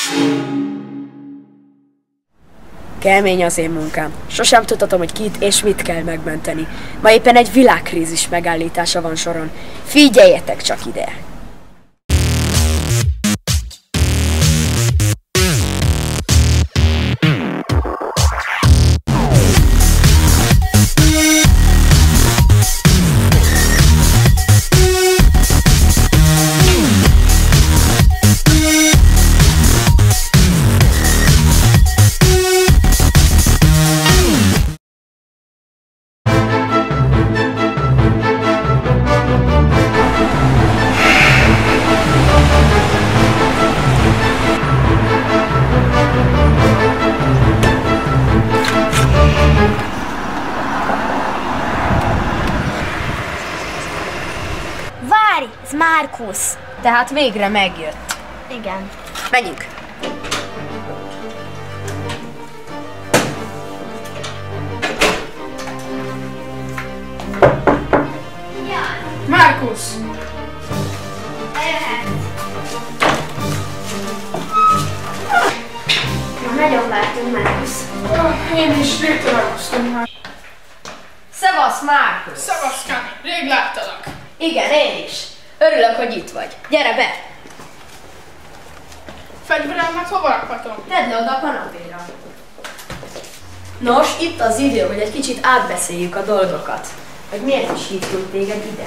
Kemény az én munkám. Sosem tudhatom, hogy kit és mit kell megmenteni. Ma éppen egy világkrízis megállítása van soron. Figyeljetek csak ide! Ez Márkusz. Tehát végre megjött. Igen. Menjünk! Márkusz! Eljöhet. Nagyon vártunk, Márkusz. Én is rég találkoztam már. Szevasz, Márkusz! Szevasz, Kani! Rég láttalak. Igen, én is. Örülök, hogy itt vagy. Gyere be! Fegyveremet hova rakhatom? Tedd le oda a kanapéra. Nos, itt az idő, hogy egy kicsit átbeszéljük a dolgokat. Hogy miért is hívtunk téged ide.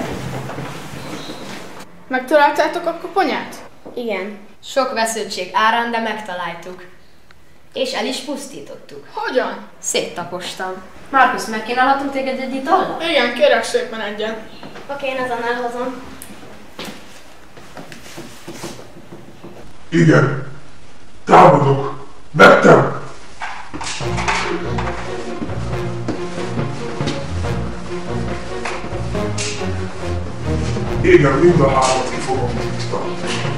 Megtaláltátok a koponyát? Igen. Sok vesződtség árán, de megtaláltuk. És el is pusztítottuk. Hogyan? Széttapostam. Márkusz, megkínálhatunk téged egy itallal? Igen, kérek szépen egyen. Oké, én azonnal hozom. Igen. Támadok. Vettem. Igen, mind a hármat ki fogom nyitni.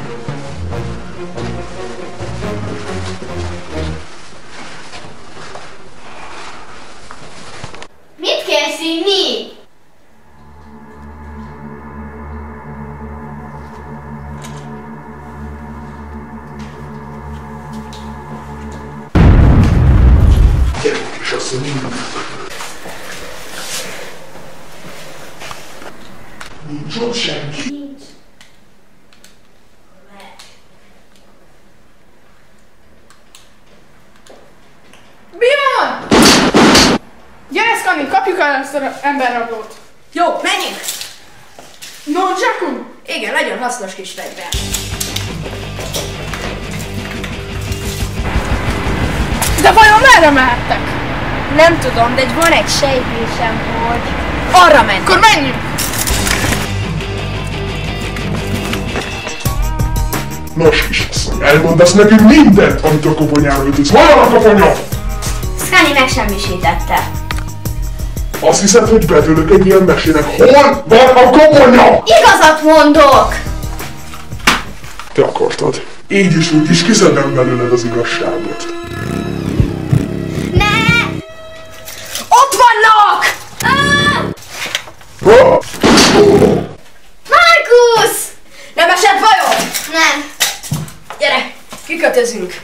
Mit kérsz inni? Gyerünk is azt mondjuk. Nincs ott senki. Nincs. Bion! Gyere, Kani, kapjuk el ezt az emberrablót. Jó, menjünk! No, Jaku! Igen, nagyon hasznos kis fegyver. De vajon merre mehettek? Nem tudom, de van egy sejtésem, hogy arra menj. Akkor menjünk! Nos, kisasszony, elmondasz nekünk mindent, amit a koponyáról tudsz. Hol van a koponya? Szkáni megsemmisítette. Azt hiszed, hogy betölök egy ilyen mesének. Hol van a koponya? Igazat mondok! Te akartad. Így is úgy is kiszedem belőled az igazságot. Ne! Ott vannak! Ha? Márkusz! Nem esett vajon? Nem. Gyere, kikötözünk.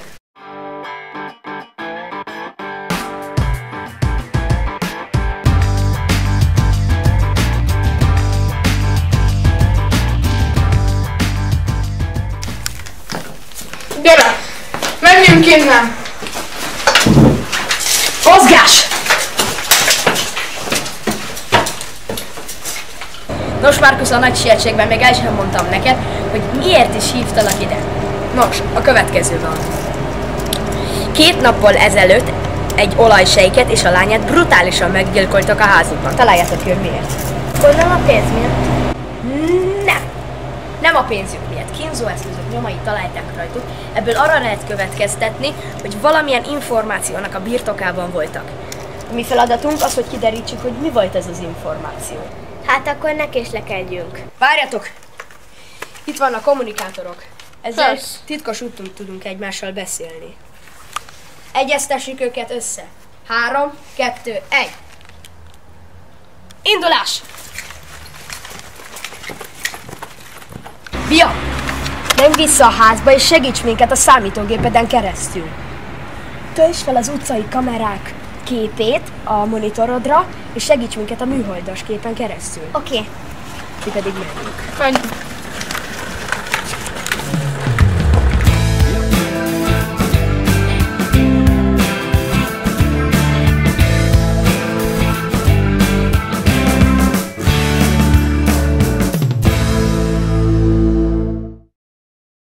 Gyere! Menjünk innen! Mozgás! Nos, Márkusz, a nagy sietségben még el sem mondtam neked, hogy miért is hívtalak ide. Nos, a következő van. 2 nappal ezelőtt egy olajsejket és a lányát brutálisan meggyilkoltak a házukban. Találjátok ki, hogy miért? Gondolom a pénz miatt. Nem! Nem a pénzük miatt. Kínzóeszközök nyomait találták rajtuk. Ebből arra lehet következtetni, hogy valamilyen információnak a birtokában voltak. A mi feladatunk az, hogy kiderítsük, hogy mi volt ez az információ. Hát akkor ne késlekedjünk. Várjatok! Itt vannak kommunikátorok. Ezzel Persze. titkos úton tudunk egymással beszélni. Egyeztessük őket össze. 3, 2, 1. Indulás! Bia! Menj vissza a házba és segíts minket a számítógépeden keresztül. Töltsd fel az utcai kamerák képét a monitorodra, és segíts minket a műholdas képen keresztül. Oké. Mi pedig menjünk. Menjünk.